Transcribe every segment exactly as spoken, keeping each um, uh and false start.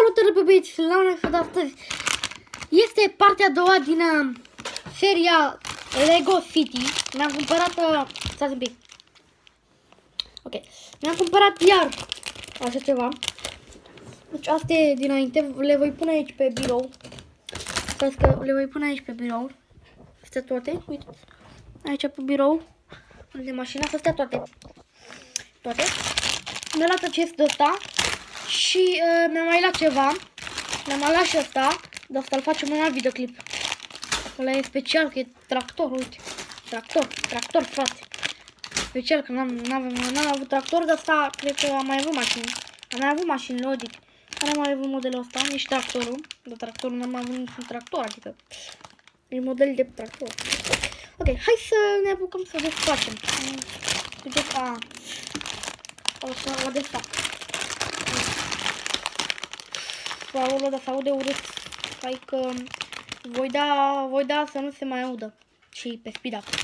Salutare pe băieți, la un episod astăzi. Este partea a doua din uh, seria Lego City. Mi-am cumpărat, uh, stați un pic. Ok, mi-am cumpărat iar așa ceva. Deci astea dinainte le voi pune aici pe birou. Stați că le voi pune aici pe birou. Astea toate, uite. Aici pe birou, unde e mașina, astea toate. Toate. Mi-a luat acest de ăsta. Și uh, mi-am mai luat ceva. Mi-am mai luat și ăsta. De asta îl facem un alt videoclip. Ăla e special, că e tractor, uite. Tractor, tractor, frate. Special, că n-am avut tractor, de asta cred că am mai avut mașini. Am mai avut mașini, logic. N-am mai avut modelul ăsta, nici tractorul. De tractorul n-am mai avut niciun tractor, adică e model de tractor. Ok, hai să ne apucăm să desfacem. Vedeți, a... O să o desfac. Aoleu, dar se aude urât. Hai că voi da, voi da să nu se mai audă. Și pe speed up.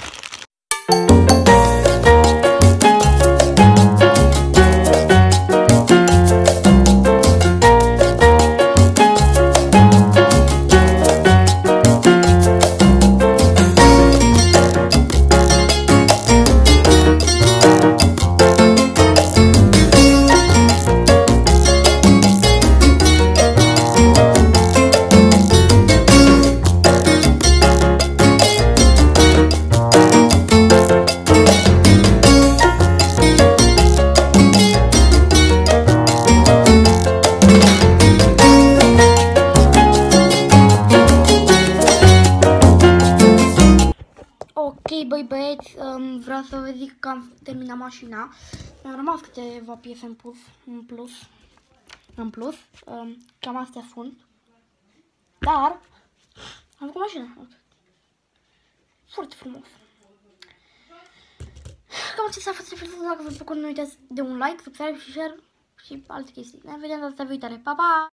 Ok, băi băieți, um, vreau să vă zic că am terminat mașina. Mi-au rămas câteva piese în plus, în plus, în plus. Um, cam astea sunt. Dar am făcut mașina. Foarte frumos. Cam acesta a fost referitor. Dacă v-a plăcut, nu uitați de un like, subscribe și share și alte chestii. Ne vedem data viitoare. Pa, pa!